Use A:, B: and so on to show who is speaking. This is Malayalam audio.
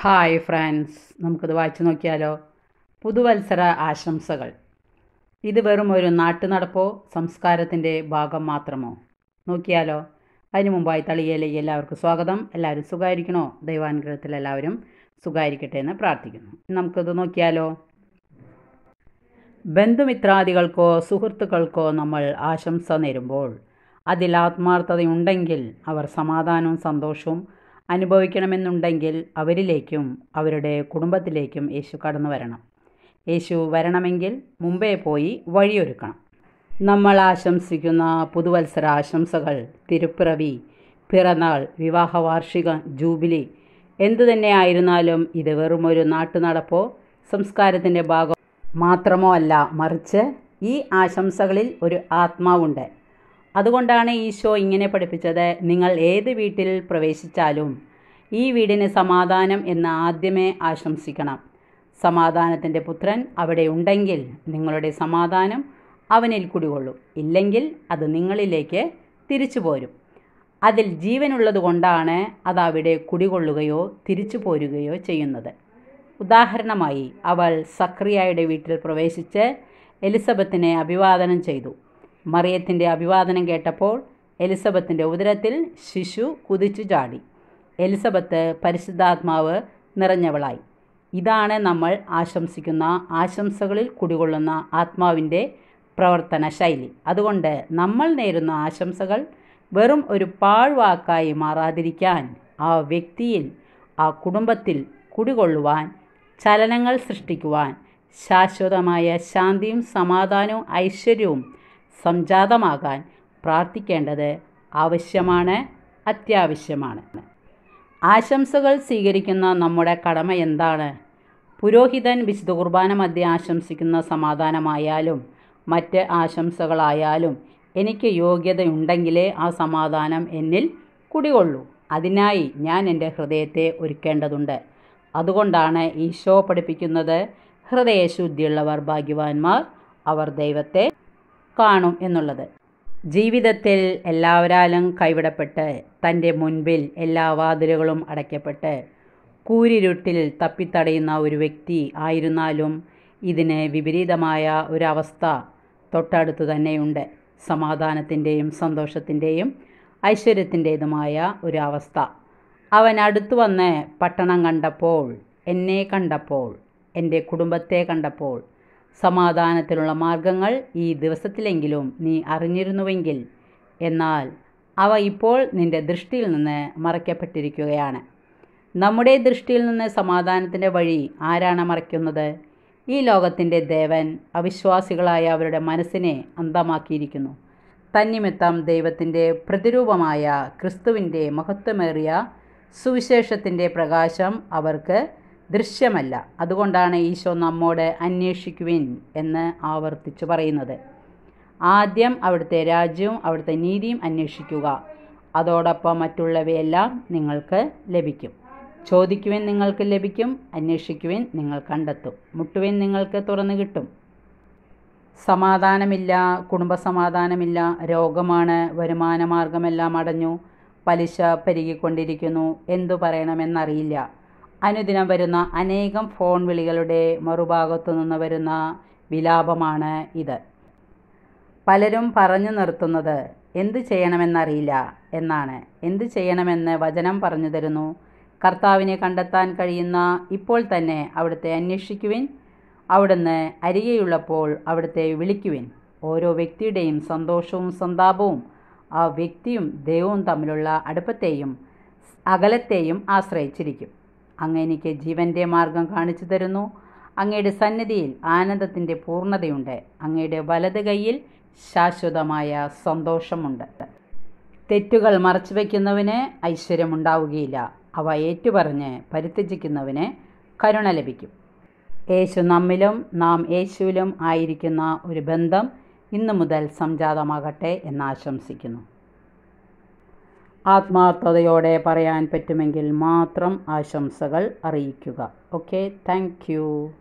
A: ഹായ് ഫ്രണ്ട്സ്, നമുക്കിത് വായിച്ചു നോക്കിയാലോ. പുതുവത്സര ആശംസകൾ. ഇത് വെറും ഒരു നാട്ടുനടപ്പോ സംസ്കാരത്തിൻ്റെ ഭാഗം മാത്രമോ? നോക്കിയാലോ. അതിനു മുമ്പായി തളികയിലേക്ക് എല്ലാവർക്കും സ്വാഗതം. എല്ലാവരും സുഖമായിരിക്കണോ? ദൈവാനുഗ്രഹത്തിൽ എല്ലാവരും സുഖമായിരിക്കട്ടെ എന്ന് പ്രാർത്ഥിക്കുന്നു. നമുക്കിത് നോക്കിയാലോ. ബന്ധുമിത്രാദികൾക്കോ സുഹൃത്തുക്കൾക്കോ നമ്മൾ ആശംസ നേരുമ്പോൾ അതിൽ ആത്മാർത്ഥതയുണ്ടെങ്കിൽ അവർ സമാധാനവും സന്തോഷവും അനുഭവിക്കണമെന്നുണ്ടെങ്കിൽ അവരിലേക്കും അവരുടെ കുടുംബത്തിലേക്കും യേശു കടന്നു വരണം. യേശു വരണമെങ്കിൽ മുമ്പേ പോയി വഴിയൊരുക്കണം. നമ്മൾ ആശംസിക്കുന്ന പുതുവത്സര ആശംസകൾ തിരുപ്പിറവി, പിറന്നാൾ, വിവാഹ വാർഷികം, ജൂബിലി എന്തു തന്നെ ആയിരുന്നാലും ഇത് വെറുമൊരു നാട്ടുനടപ്പോ സംസ്കാരത്തിൻ്റെ ഭാഗം മാത്രമോ അല്ല, മറിച്ച് ഈ ആശംസകളിൽ ഒരു ആത്മാവുണ്ട്. അതുകൊണ്ടാണ് ഈശോ ഇങ്ങനെ പഠിപ്പിച്ചത്: നിങ്ങൾ ഏത് വീട്ടിൽ പ്രവേശിച്ചാലും ഈ വീടിന് സമാധാനം എന്ന് ആദ്യമേ ആശംസിക്കണം. സമാധാനത്തിൻ്റെ പുത്രൻ അവിടെ ഉണ്ടെങ്കിൽ നിങ്ങളുടെ സമാധാനം അവനിൽ കുടികൊള്ളും, ഇല്ലെങ്കിൽ അത് നിങ്ങളിലേക്ക് തിരിച്ചു പോരും. അതിൽ ജീവനുള്ളത് കൊണ്ടാണ് അത് അവിടെ കുടികൊള്ളുകയോ തിരിച്ചു പോരുകയോ ചെയ്യുന്നത്. ഉദാഹരണമായി, അവൾ സക്രിയായുടെ വീട്ടിൽ പ്രവേശിച്ച് എലിസബത്തിനെ അഭിവാദനം ചെയ്തു. മറിയത്തിൻ്റെ അഭിവാദനം കേട്ടപ്പോൾ എലിസബത്തിൻ്റെ ഉദരത്തിൽ ശിശു കുതിച്ചു ചാടി. എലിസബത്ത് പരിശുദ്ധാത്മാവ് നിറഞ്ഞവളായി. ഇതാണ് നമ്മൾ ആശംസിക്കുന്ന ആശംസകളിൽ കുടികൊള്ളുന്ന ആത്മാവിൻ്റെ പ്രവർത്തന ശൈലി. അതുകൊണ്ട് നമ്മൾ നേരുന്ന ആശംസകൾ വെറും ഒരു പാഴ്വാക്കായി മാറാതിരിക്കാൻ, ആ വ്യക്തിയിൽ, ആ കുടുംബത്തിൽ കുടികൊള്ളുവാൻ, ചലനങ്ങൾ സൃഷ്ടിക്കുവാൻ, ശാശ്വതമായ ശാന്തിയും സമാധാനവും ഐശ്വര്യവും സംജാതമാകാൻ പ്രാർത്ഥിക്കേണ്ടത് ആവശ്യമാണ്, അത്യാവശ്യമാണ്. ആശംസകൾ സ്വീകരിക്കുന്ന നമ്മുടെ കടമ എന്താണ്? പുരോഹിതൻ വിശുദ്ധ കുർബാന മധ്യേ ആശംസിക്കുന്ന സമാധാനമായാലും മറ്റ് ആശംസകളായാലും എനിക്ക് യോഗ്യതയുണ്ടെങ്കിലേ ആ സമാധാനം എന്നിൽ കുടികൊള്ളൂ. അതിനായി ഞാൻ എൻ്റെ ഹൃദയത്തെ ഒരുക്കേണ്ടതുണ്ട്. അതുകൊണ്ടാണ് ഈശോ പഠിപ്പിക്കുന്നത്: ഹൃദയശുദ്ധിയുള്ളവർ ഭാഗ്യവാന്മാർ, അവർ ദൈവത്തെ കാണും എന്നുള്ളത്. ജീവിതത്തിൽ എല്ലാവരാലും കൈവിടപ്പെട്ട് തൻ്റെ മുൻപിൽ എല്ലാ വാതിലുകളും അടയ്ക്കപ്പെട്ട് കൂരിരുട്ടിൽ തപ്പിത്തടയുന്ന ഒരു വ്യക്തി ആയിരുന്നാലും ഇതിന് വിപരീതമായ ഒരവസ്ഥ തൊട്ടടുത്ത് തന്നെയുണ്ട്. സമാധാനത്തിൻ്റെയും സന്തോഷത്തിൻ്റെയും ഐശ്വര്യത്തിൻ്റേതുമായ ഒരു അവസ്ഥ. അവൻ അടുത്തു വന്ന് പട്ടണം കണ്ടപ്പോൾ, എന്നെ കണ്ടപ്പോൾ, എൻ്റെ കുടുംബത്തെ കണ്ടപ്പോൾ, സമാധാനത്തിനുള്ള മാർഗങ്ങൾ ഈ ദിവസത്തിലെങ്കിലും നീ അറിഞ്ഞിരുന്നുവെങ്കിൽ, എന്നാൽ അവ ഇപ്പോൾ നിൻ്റെ ദൃഷ്ടിയിൽ നിന്ന് മറയ്ക്കപ്പെട്ടിരിക്കുകയാണ്. നമ്മുടെ ദൃഷ്ടിയിൽ നിന്ന് സമാധാനത്തിൻ്റെ വഴി ആരാണ് മറയ്ക്കുന്നത്? ഈ ലോകത്തിൻ്റെ ദേവൻ അവിശ്വാസികളായ അവരുടെ മനസ്സിനെ അന്ധമാക്കിയിരിക്കുന്നു. തന്നിമിത്തം ദൈവത്തിൻ്റെ പ്രതിരൂപമായ ക്രിസ്തുവിൻ്റെ മഹത്വമേറിയ സുവിശേഷത്തിൻ്റെ പ്രകാശം അവർക്ക് ദൃശ്യമല്ല. അതുകൊണ്ടാണ് ഈശോ നമ്മോട് അന്വേഷിക്കുവിൻ എന്ന് ആവർത്തിച്ചു പറയുന്നത്. ആദ്യം അവിടുത്തെ രാജ്യവും അവിടുത്തെ നീതിയും അന്വേഷിക്കുക, അതോടൊപ്പം മറ്റുള്ളവയെല്ലാം നിങ്ങൾക്ക് ലഭിക്കും. ചോദിക്കുവിൻ, നിങ്ങൾക്ക് ലഭിക്കും. അന്വേഷിക്കുവിൻ, നിങ്ങൾ കണ്ടെത്തും. മുട്ടുവിൻ, നിങ്ങൾക്ക് തുറന്നു കിട്ടും. സമാധാനമില്ല, കുടുംബസമാധാനമില്ല, രോഗമാണ്, വരുമാനമാർഗമെല്ലാം അടഞ്ഞു, പലിശ പെരുകിക്കൊണ്ടിരിക്കുന്നു, എന്തു പറയണമെന്നറിയില്ല. അനുദിനം വരുന്ന അനേകം ഫോൺ വിളികളുടെ മറുഭാഗത്തു നിന്ന് വരുന്ന വിലാപമാണ് ഇത്. പലരും പറഞ്ഞു നിർത്തുന്നത് എന്തു ചെയ്യണമെന്നറിയില്ല എന്നാണ്. എന്തു ചെയ്യണമെന്ന് വചനം പറഞ്ഞു തരുന്നു. കർത്താവിനെ കണ്ടെത്താൻ കഴിയുന്ന ഇപ്പോൾ തന്നെ അവിടുത്തെ അന്വേഷിക്കുവിൻ. അവിടുന്ന് അരികെയുള്ളപ്പോൾ അവിടുത്തെ വിളിക്കുവിൻ. ഓരോ വ്യക്തിയുടെയും സന്തോഷവും സന്താപവും ആ വ്യക്തിയും ദൈവവും തമ്മിലുള്ള അടുപ്പത്തെയും അകലത്തെയും ആശ്രയിച്ചിരിക്കും. അങ്ങ് എനിക്ക് ജീവൻ്റെ മാർഗം കാണിച്ചു തരുന്നു. അങ്ങയുടെ സന്നിധിയിൽ ആനന്ദത്തിൻ്റെ പൂർണ്ണതയുണ്ട്. അങ്ങയുടെ വലത് കൈയിൽ ശാശ്വതമായ സന്തോഷമുണ്ട്. തെറ്റുകൾ മറച്ചു വയ്ക്കുന്നവന് ഐശ്വര്യമുണ്ടാവുകയില്ല. അവ ഏറ്റുപറഞ്ഞ് പരിത്യജിക്കുന്നവന് കരുണ ലഭിക്കും. യേശു നമ്മിലും നാം യേശുവിലും ആയിരിക്കുന്ന ഒരു ബന്ധം ഇന്നു മുതൽ സംജാതമാകട്ടെ എന്നാശംസിക്കുന്നു. ആത്മാർത്ഥതയോടെ പറയാൻ പറ്റുമെങ്കിൽ മാത്രം ആശംസകൾ അറിയിക്കുക. Okay, thank U.